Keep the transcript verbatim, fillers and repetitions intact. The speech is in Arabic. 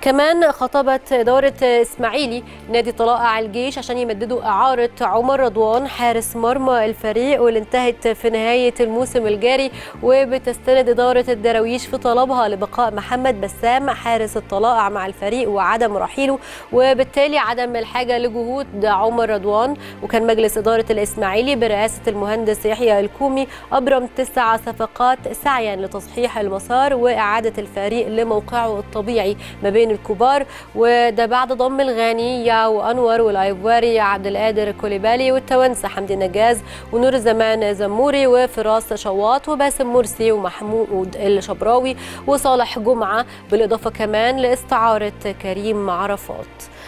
كمان خطبت إدارة إسماعيلي نادي طلائع الجيش عشان يمددوا إعارة عمر رضوان حارس مرمى الفريق واللي انتهت في نهاية الموسم الجاري، وبتستند إدارة الدراويش في طلبها لبقاء محمد بسام حارس الطلائع مع الفريق وعدم رحيله، وبالتالي عدم الحاجة لجهود عمر رضوان. وكان مجلس إدارة الإسماعيلي برئاسة المهندس يحيى الكومي أبرم تسع صفقات سعيا لتصحيح المسار وإعادة الفريق لموقعه الطبيعي ما بين الكبار، وده بعد ضم الغاني ياو أنور والايفواري عبد القادر كوليبالي والتوانسه حمدي نجاز ونور الزمان زموري وفراس شواط وباسم مرسي ومحمود الشبراوي وصالح جمعه، بالاضافه كمان لاستعاره كريم عرفات.